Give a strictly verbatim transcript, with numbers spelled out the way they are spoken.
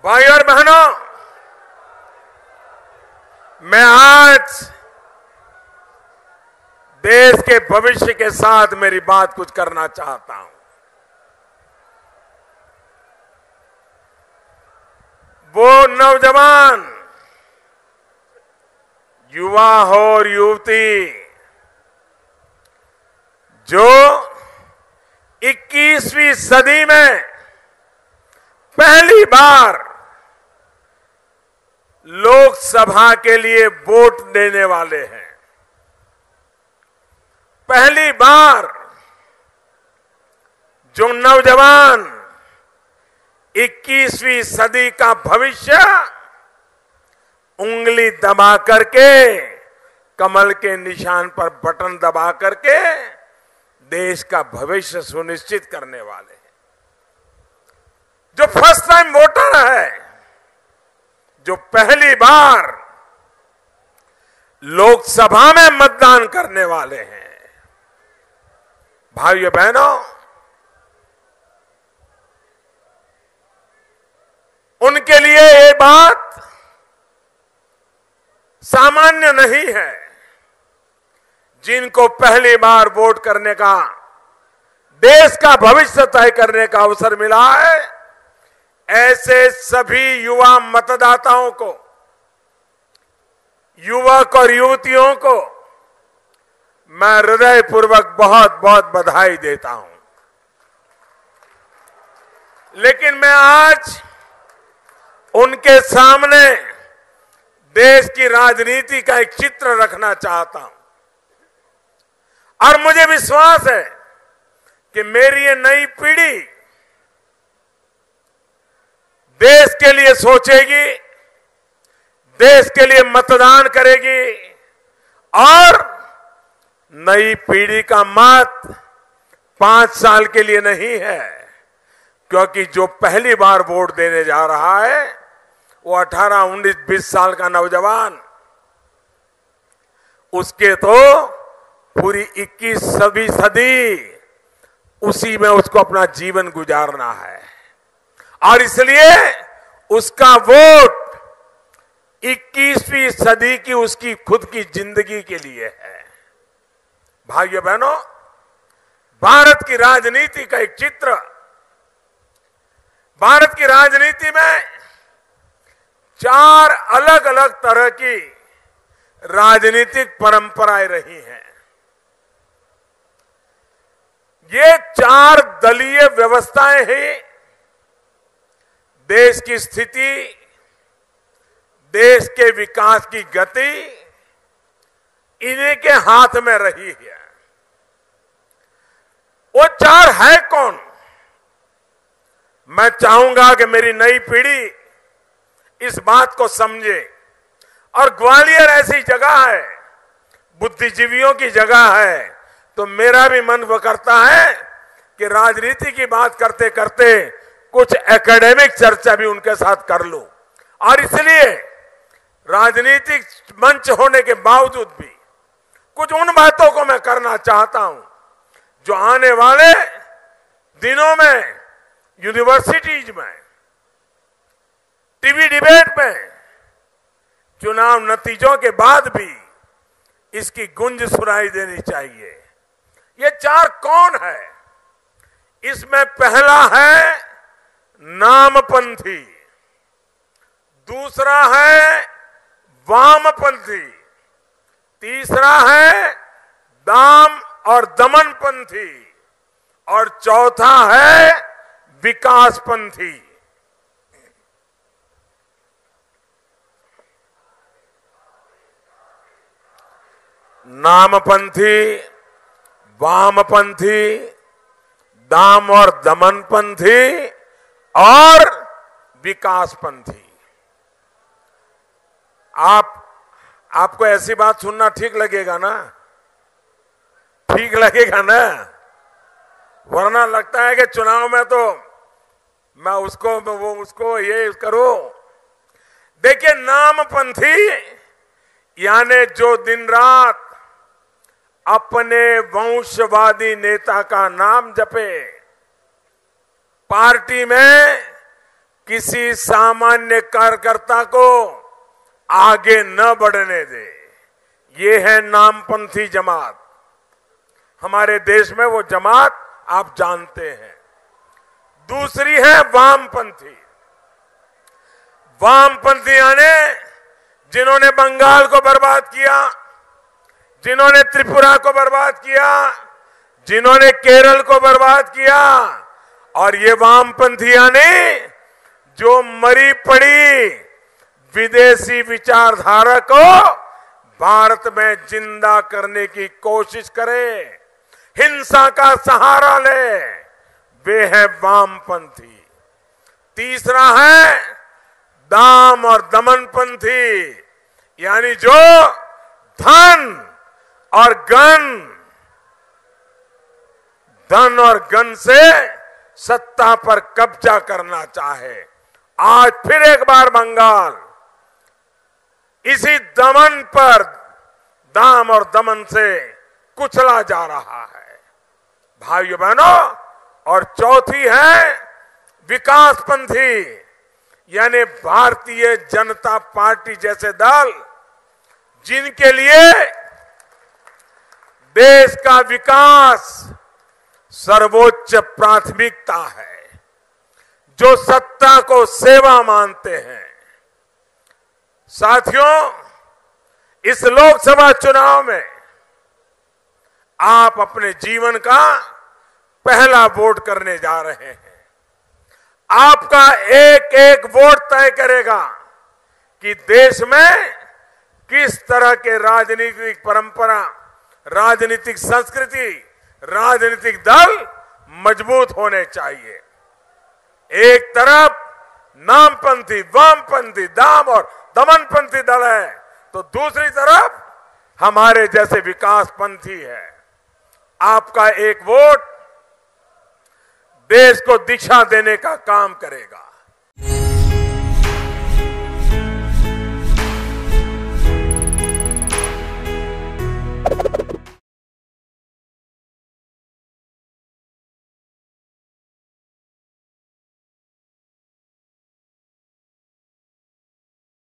भाइयों और बहनों, मैं आज देश के भविष्य के साथ मेरी बात कुछ करना चाहता हूं। वो नौजवान, युवा हो और युवती जो इक्कीसवीं सदी में पहली बार लोकसभा के लिए वोट देने वाले हैं, पहली बार जो नौजवान इक्कीसवीं सदी का भविष्य उंगली दबा करके, कमल के निशान पर बटन दबा करके देश का भविष्य सुनिश्चित करने वाले हैं, जो फर्स्ट टाइम वोटर है, जो पहली बार लोकसभा में मतदान करने वाले हैं। भाइयों बहनों, उनके लिए ये बात सामान्य नहीं है। जिनको पहली बार वोट करने का, देश का भविष्य तय करने का अवसर मिला है, ऐसे सभी युवा मतदाताओं को, युवक और युवतियों को मैं हृदयपूर्वक बहुत बहुत बधाई देता हूं। लेकिन मैं आज उनके सामने देश की राजनीति का एक चित्र रखना चाहता हूं और मुझे विश्वास है कि मेरी ये नई पीढ़ी देश के लिए सोचेगी, देश के लिए मतदान करेगी और नई पीढ़ी का मत पांच साल के लिए नहीं है, क्योंकि जो पहली बार वोट देने जा रहा है वो अठारह, उन्नीस, बीस साल का नौजवान, उसके तो पूरी इक्कीसवीं सदी उसी में उसको अपना जीवन गुजारना है और इसलिए उसका वोट इक्कीसवीं सदी की उसकी खुद की जिंदगी के लिए है। भाइयों बहनों, भारत की राजनीति का एक चित्र, भारत की राजनीति में चार अलग अलग तरह की राजनीतिक परंपराएं रही हैं। ये चार दलीय व्यवस्थाएं ही देश की स्थिति, देश के विकास की गति इन्हीं के हाथ में रही है। वो चार है कौन? मैं चाहूंगा कि मेरी नई पीढ़ी इस बात को समझे और ग्वालियर ऐसी जगह है, बुद्धिजीवियों की जगह है, तो मेरा भी मन वो करता है कि राजनीति की बात करते करते कुछ एकेडमिक चर्चा भी उनके साथ कर लूं और इसलिए राजनीतिक मंच होने के बावजूद भी कुछ उन बातों को मैं करना चाहता हूं जो आने वाले दिनों में यूनिवर्सिटीज में, टीवी डिबेट में, चुनाव नतीजों के बाद भी इसकी गूंज सुनाई देनी चाहिए। ये चार कौन है? इसमें पहला है नामपंथी, दूसरा है वामपंथी, तीसरा है दाम और दमनपंथी और चौथा है विकासपंथी। नामपंथी, वामपंथी, दाम और दमनपंथी और विकासपंथी। आप आपको ऐसी बात सुनना ठीक लगेगा ना? ठीक लगेगा ना? वरना लगता है कि चुनाव में तो मैं उसको वो उसको ये करो। देखिए, नामपंथी यानी जो दिन रात अपने वंशवादी नेता का नाम जपे, पार्टी में किसी सामान्य कार्यकर्ता को आगे न बढ़ने दे। ये है नामपंथी जमात। हमारे देश में वो जमात आप जानते हैं। दूसरी है वामपंथी। वामपंथियों ने जिन्होंने बंगाल को बर्बाद किया, जिन्होंने त्रिपुरा को बर्बाद किया, जिन्होंने केरल को बर्बाद किया, और ये वामपंथियों ने जो मरी पड़ी विदेशी विचारधारा को भारत में जिंदा करने की कोशिश करे, हिंसा का सहारा ले, वे है वामपंथी। तीसरा है दाम और दमनपंथी, यानी जो धन और गन धन और गन से सत्ता पर कब्जा करना चाहे। आज फिर एक बार बंगाल इसी दमन पर, दाम और दमन से कुचला जा रहा है भाइयों बहनों। और चौथी है विकासपंथी, यानी भारतीय जनता पार्टी जैसे दल जिनके लिए देश का विकास सर्वोच्च प्राथमिकता है, जो सत्ता को सेवा मानते हैं। साथियों, इस लोकसभा चुनाव में आप अपने जीवन का पहला वोट करने जा रहे हैं। आपका एक एक वोट तय करेगा कि देश में किस तरह के राजनीतिक परंपरा, राजनीतिक संस्कृति, राजनीतिक दल मजबूत होने चाहिए। एक तरफ नामपंथी, वामपंथी, दाम और दमनपंथी दल है, तो दूसरी तरफ हमारे जैसे विकासपंथी है। आपका एक वोट देश को दिशा देने का काम करेगा।